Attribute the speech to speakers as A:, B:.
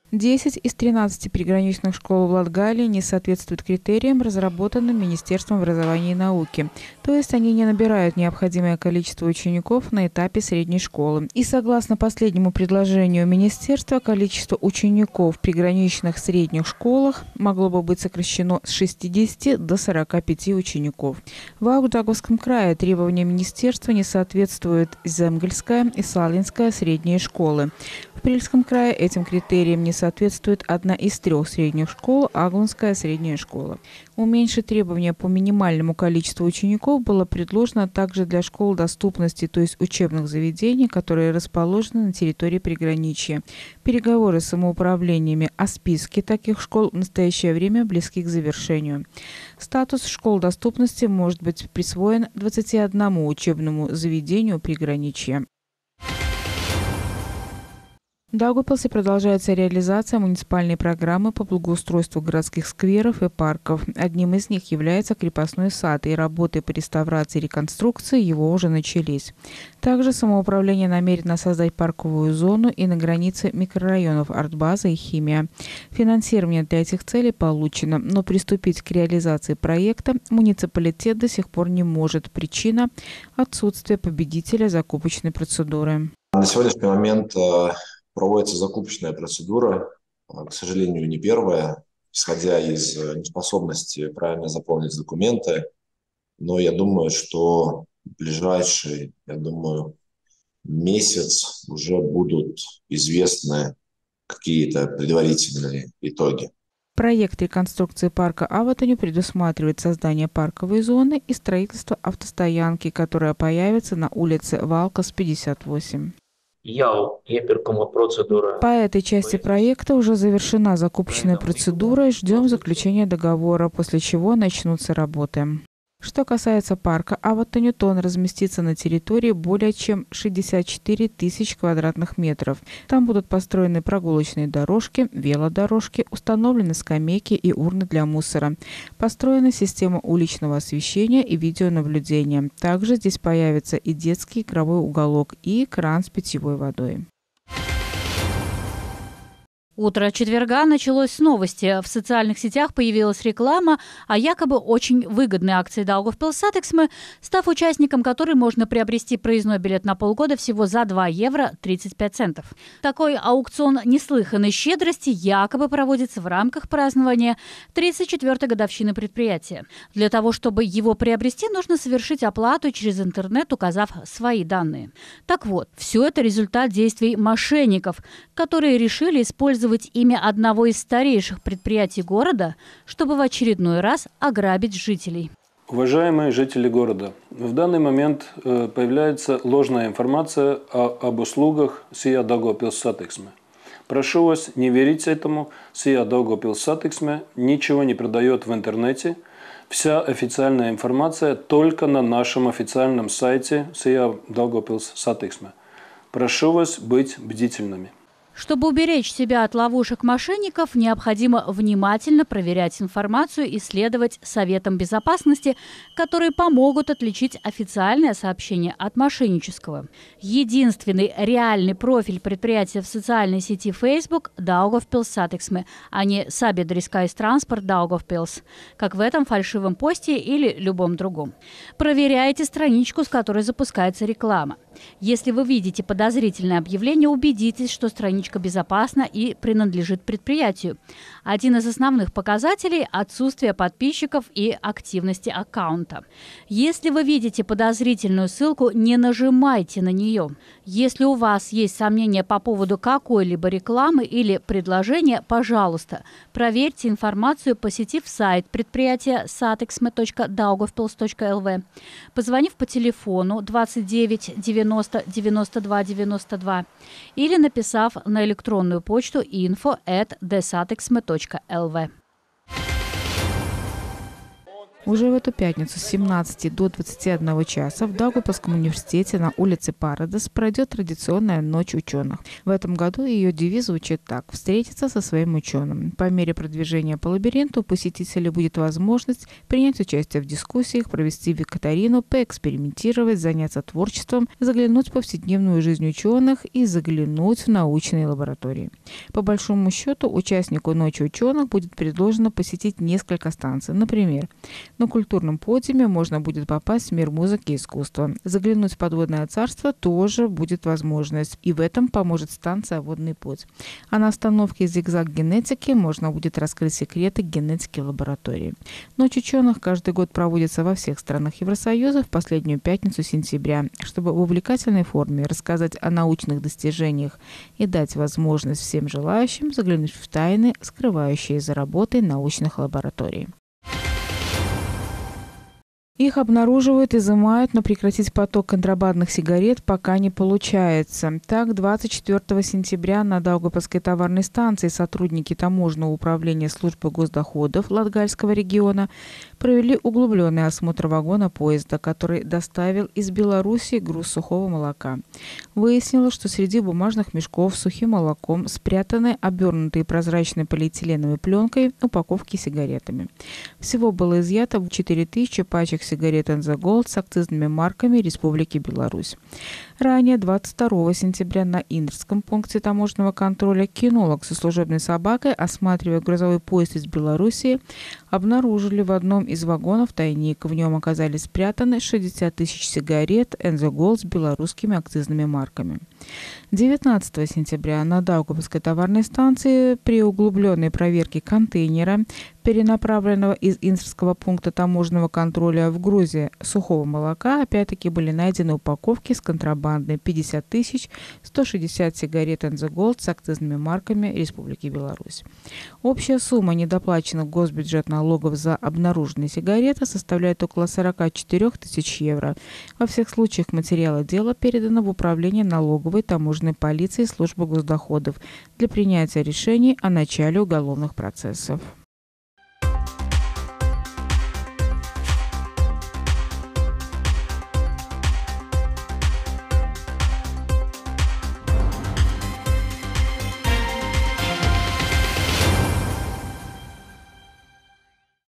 A: 10 из 13 приграничных школ в Латгалии не соответствуют критериям, разработанным Министерством образования и науки. То есть они не набирают необходимое количество учеников на этапе средней школы. И согласно последнему предложению Министерства, количество учеников в приграничных средних школах могло бы быть сокращено с 60 до 45 учеников. В Аугдаговском крае требованиям Министерства не соответствуют Земгельская и Салинская средние школы. В Прильском крае этим критериям не соответствует одна из 3 средних школ – Аглунская средняя школа. Уменьшить требования по минимальному количеству учеников было предложено также для школ доступности, то есть учебных заведений, которые расположены на территории приграничья. Переговоры с самоуправлениями о списке таких школ в настоящее время близки к завершению. Статус школ доступности может быть присвоен 21 учебному заведению приграничья. В Даугавпилсе продолжается реализация муниципальной программы по благоустройству городских скверов и парков. Одним из них является крепостной сад, и работы по реставрации и реконструкции его уже начались. Также самоуправление намерено создать парковую зону и на границе микрорайонов Артбаза и Химия. Финансирование для этих целей получено, но приступить к реализации проекта муниципалитет до сих пор не может. Причина – отсутствие победителя закупочной процедуры.
B: На сегодняшний момент проводится закупочная процедура, к сожалению, не первая, исходя из неспособности правильно заполнить документы. Но я думаю, что в ближайший, месяц уже будут известны какие-то предварительные итоги.
A: Проект реконструкции парка Аватаню предусматривает создание парковой зоны и строительство автостоянки, которая появится на улице Валкас, 58. По этой части проекта уже завершена закупочная процедура и ждем заключения договора, после чего начнутся работы. Что касается парка Аватаню, то он разместится на территории более чем 64 тысяч квадратных метров. Там будут построены прогулочные дорожки, велодорожки, установлены скамейки и урны для мусора. Построена система уличного освещения и видеонаблюдения. Также здесь появится и детский игровой уголок, и кран с питьевой водой.
C: Утро четверга началось с новости. В социальных сетях появилась реклама о якобы очень выгодной акции Daugavpils-Satiksme, став участником которой можно приобрести проездной билет на полгода всего за 2 евро 35 центов. Такой аукцион неслыханной щедрости якобы проводится в рамках празднования 34-й годовщины предприятия. Для того, чтобы его приобрести, нужно совершить оплату через интернет, указав свои данные. Так вот, все это результат действий мошенников, которые решили использовать имя одного из старейших предприятий города, чтобы в очередной раз ограбить жителей.
D: Уважаемые жители города, в данный момент появляется ложная информация об услугах SIA Daugavpils-Satiksme. Прошу вас не верить этому. SIA Daugavpils-Satiksme ничего не продает в интернете. Вся официальная информация только на нашем официальном сайте SIA Daugavpils-Satiksme. Прошу вас быть бдительными.
C: Чтобы уберечь себя от ловушек мошенников, необходимо внимательно проверять информацию и следовать советам безопасности, которые помогут отличить официальное сообщение от мошеннического. Единственный реальный профиль предприятия в социальной сети Facebook – Daugavpils-Satiksme, а не Sabiedriskais Transport Daugavpils, как в этом фальшивом посте или любом другом. Проверяйте страничку, с которой запускается реклама. Если вы видите подозрительное объявление, убедитесь, что страничка безопасна и принадлежит предприятию. Один из основных показателей – отсутствие подписчиков и активности аккаунта. Если вы видите подозрительную ссылку, не нажимайте на нее. Если у вас есть сомнения по поводу какой-либо рекламы или предложения, пожалуйста, проверьте информацию, посетив сайт предприятия satiksme.daugavpils.lv, позвонив по телефону 29 90 92 92 или написав на электронную почту info@desatiksme.lv.
A: Уже в эту пятницу с 17 до 21 часа в Даугавпилском университете на улице Парадес пройдет традиционная ночь ученых. В этом году ее девиз звучит так: «Встретиться со своим ученым». По мере продвижения по лабиринту у посетителей будет возможность принять участие в дискуссиях, провести викторину, поэкспериментировать, заняться творчеством, заглянуть в повседневную жизнь ученых и заглянуть в научные лаборатории. По большому счету, участнику ночи ученых будет предложено посетить несколько станций. Например, на культурном подиуме можно будет попасть в мир музыки и искусства. Заглянуть в подводное царство тоже будет возможность, и в этом поможет станция «Водный путь». А на остановке «Зигзаг генетики» можно будет раскрыть секреты генетики лаборатории. Ночь ученых каждый год проводится во всех странах Евросоюза в последнюю пятницу сентября, чтобы в увлекательной форме рассказать о научных достижениях и дать возможность всем желающим заглянуть в тайны, скрывающие за работой научных лабораторий. Их обнаруживают, изымают, но прекратить поток контрабандных сигарет пока не получается. Так, 24 сентября на Даугавпилской товарной станции сотрудники таможенного управления службы госдоходов Латгальского региона провели углубленный осмотр вагона поезда, который доставил из Беларуси груз сухого молока. Выяснилось, что среди бумажных мешков с сухим молоком спрятаны обернутые прозрачной полиэтиленовой пленкой упаковки с сигаретами. Всего было изъято 4000 пачек сигарет NZ Gold с акцизными марками Республики Беларусь. Ранее, 22 сентября, на Индрском пункте таможенного контроля кинолог со служебной собакой, осматривая грузовой поезд из Белоруссии, обнаружили в одном из вагонов тайник. В нем оказались спрятаны 60 тысяч сигарет NZ Gold с белорусскими акцизными марками. 19 сентября на Даугавпилской товарной станции при углубленной проверке контейнера, перенаправленного из Индрского пункта таможенного контроля в грузе сухого молока, опять-таки были найдены упаковки с контрабандой 50 160 сигарет NZ Gold с акцизными марками Республики Беларусь. Общая сумма недоплаченных в госбюджет налогов за обнаруженные сигареты составляет около 44 тысяч евро. Во всех случаях материалы дела переданы в управление налоговой, таможенной полиции и службы госдоходов для принятия решений о начале уголовных процессов.